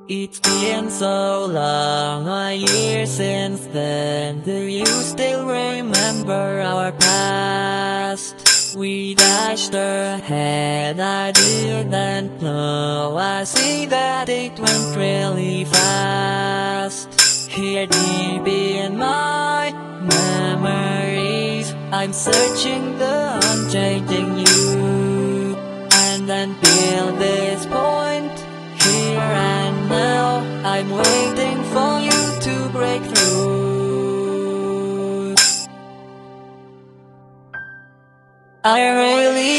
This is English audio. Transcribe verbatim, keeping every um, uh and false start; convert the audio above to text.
It's been so long, a year since then. Do you still remember our past? We dashed ahead, I didn't know. I see that it went really fast. Here deep in my memories, I'm searching the unchanging you. And until this point, here and now, I'm waiting for you to break through. I really